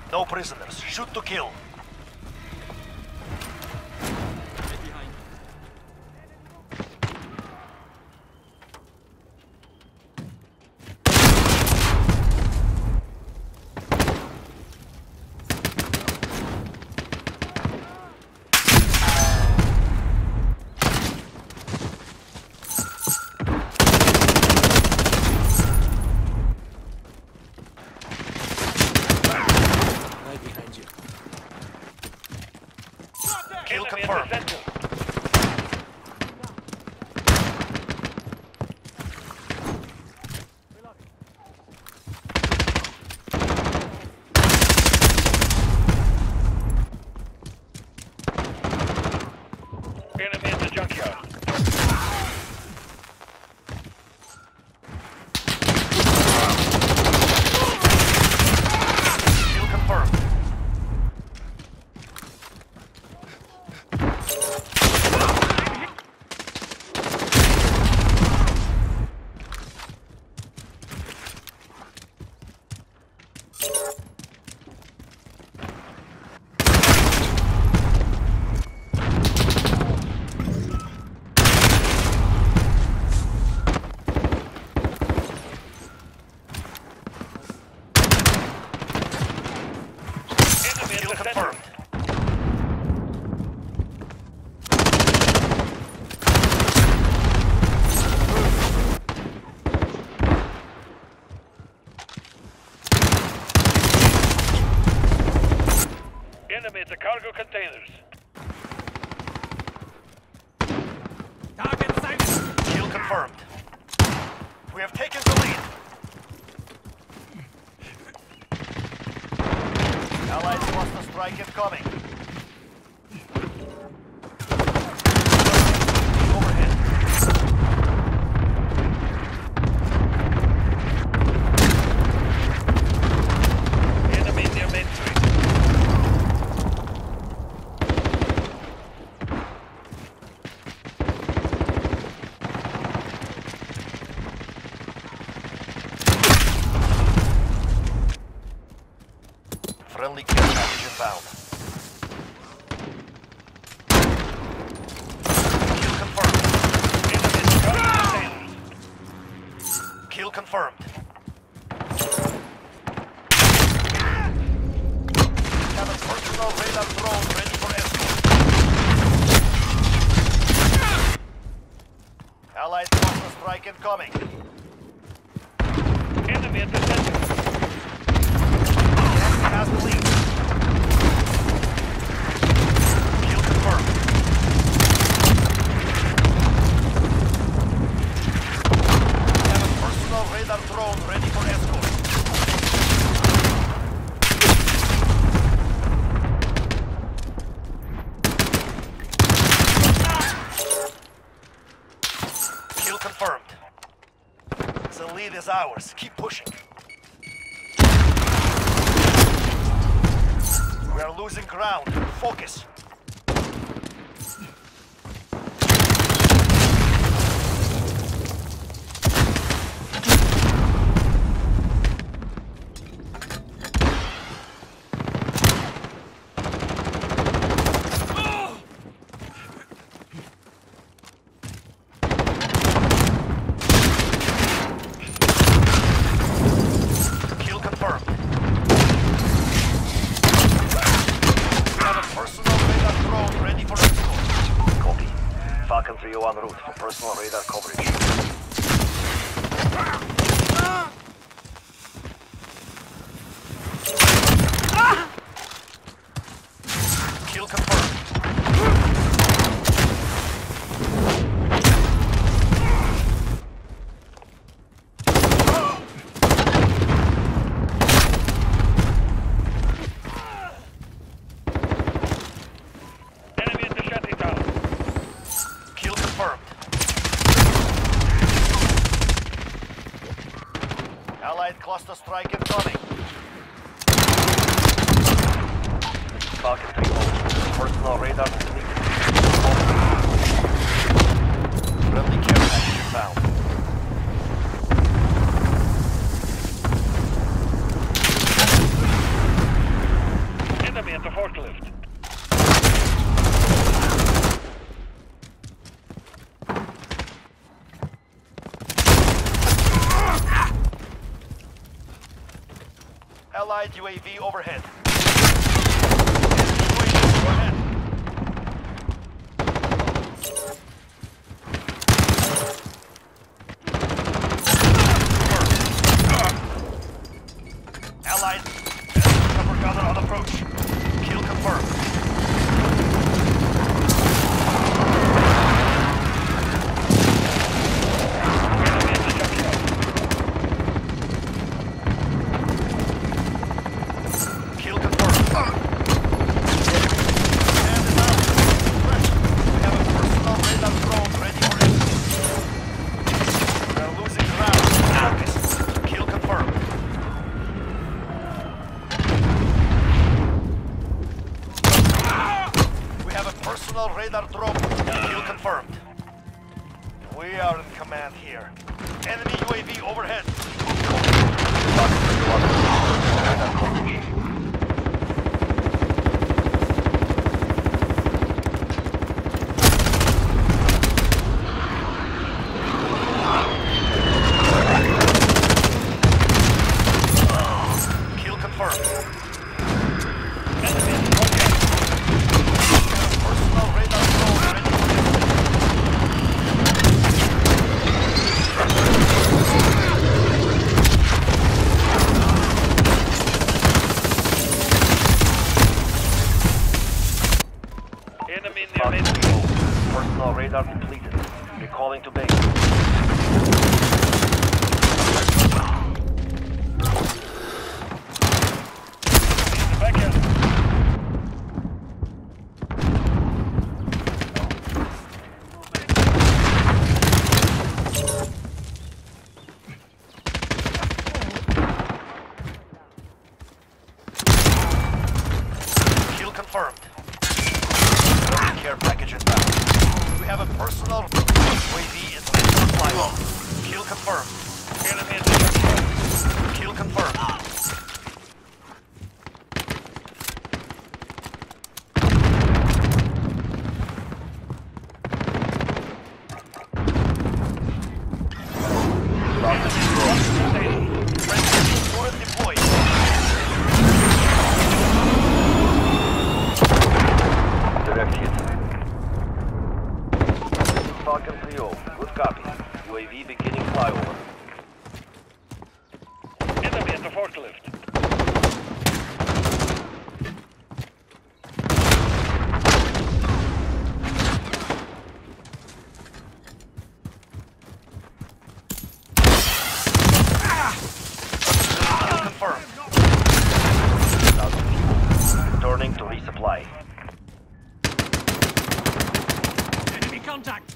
No prisoners. Shoot to kill. Kill confirmed. Enemy in the junkyard. Kill confirmed. Kill confirmed. Enemy at the cargo containers. Kill confirmed. We have taken the lead. Allied cluster strike incoming. Overhead. Enemy near Main Street. Friendly care package inbound. Kill confirmed. Enemy at the cargo containers. Kill confirmed. Have a personal radar drone ready for escort. Allied cluster strike incoming. Enemy at the center. Has the lead. Kill confirmed. Have a personal radar drone ready for escort. Kill confirmed. The lead is ours. Keep pushing. We are losing ground. Focus. Kill confirmed. Personal radar drone ready for escort. Copy. Falcon 301 route for personal radar coverage. Kill confirmed. Enemy at the shanty town. Kill confirmed. Allied cluster strike incoming. Falcon 3-0. Personal radar deleted. Friendly care package inbound. Allied UAV overhead. UAV overhead. Allied. Cover gunner on approach. Kill confirmed. Kill confirmed. And is out. We have a personal radar drone ready for it. We are losing ground. Focus. Kill confirmed. We have a personal radar drone. Kill confirmed. We are in command here. Enemy UAV overhead. Kill confirmed. Personal radar drone ready for Enemy near main street. Personal radar depleted. Recalling to base. Back here. Kill confirmed. Care package inbound. We have a personal UAV is ready for flight. Kill confirmed. Enemy in the junkyard. Kill confirmed. Friendly turret deployed. Direct hit. Falcon 3-0. Good copy. UAV beginning flyover. Enemy at the forklift. Kill confirmed. Out of fuel. Returning to resupply. Enemy contact!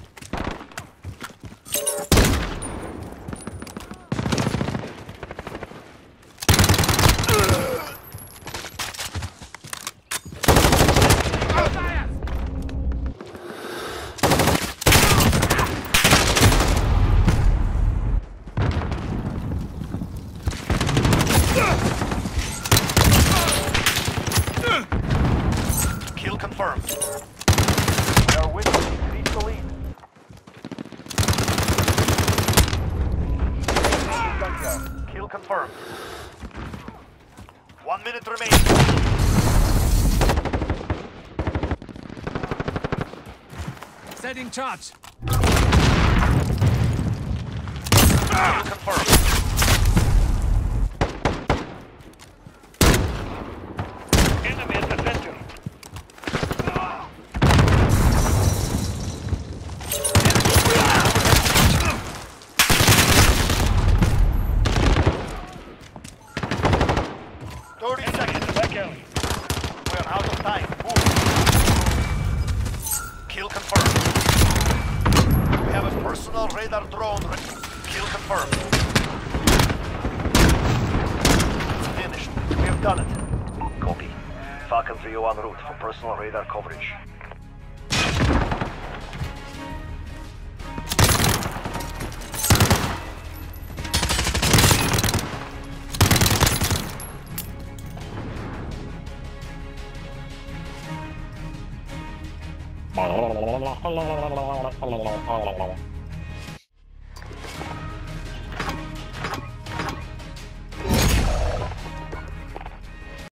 Kill confirmed. We are winning. Reach the lead. Kill confirmed. 1 minute remaining. Setting charge! Kill confirmed. Enemy at the center. Enemy in the back alley. We are out of time. Move. Kill confirmed. We have a personal radar drone. Kill confirmed. Finished. We have done it. Copy. Falcon 3-0 en route for personal radar coverage. La la la la la la la la la la la la la la la la.